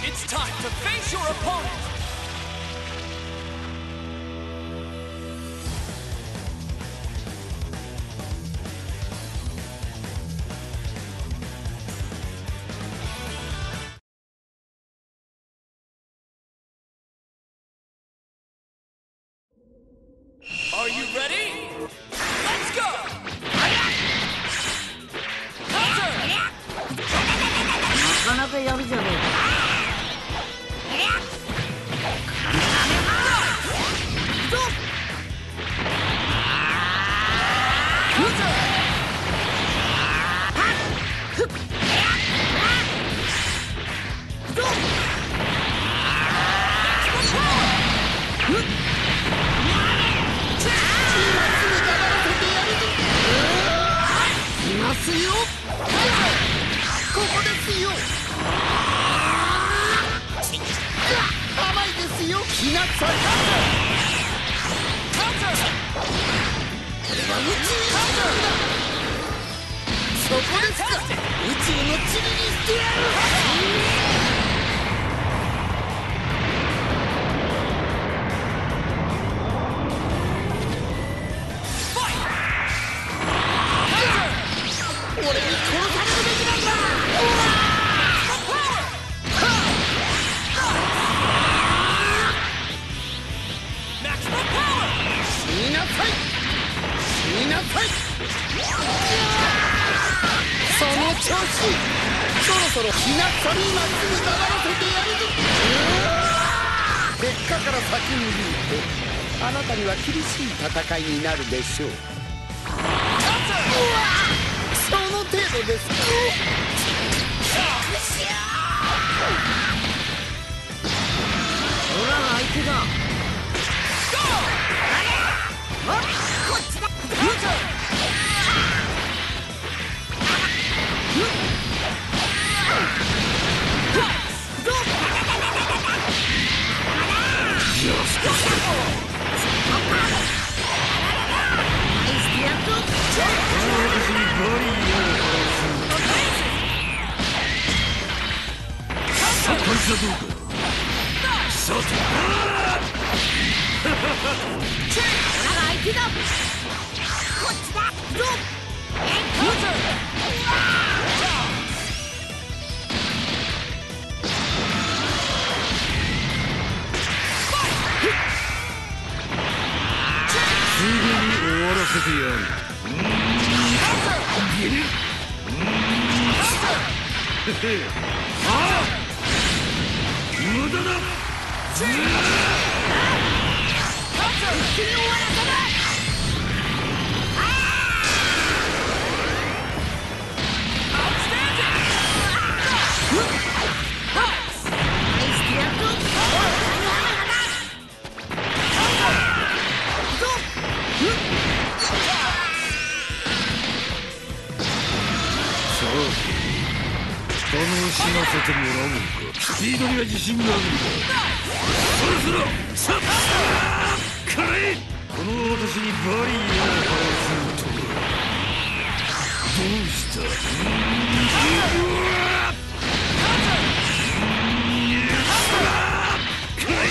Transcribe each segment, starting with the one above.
It's time to face your opponent! Are you ready? Let's go! Counter! なかなかやるじゃねえか。 ここですよ。甘いですよ。来なさい。これは宇宙のだ。そこですか。宇宙の塵にしてやる。俺に殺されるべきなんだ。死になさい。死になさい。その調子。そろそろひなさんにまっすぐ黙らせてやるぞ。結果から先に言うと、あなたには厳しい戦いになるでしょう。その程度ですか。 俺らが相手だ。 こっちだ。 無駄だ。楽しませてもらおうか。スピードには自信があるんだ。そろそろさあくらえ。この私にバリアを張らせるとはどうした。くらえ。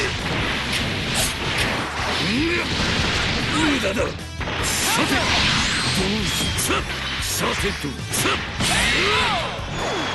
無駄だ。さてどうした。さてとさ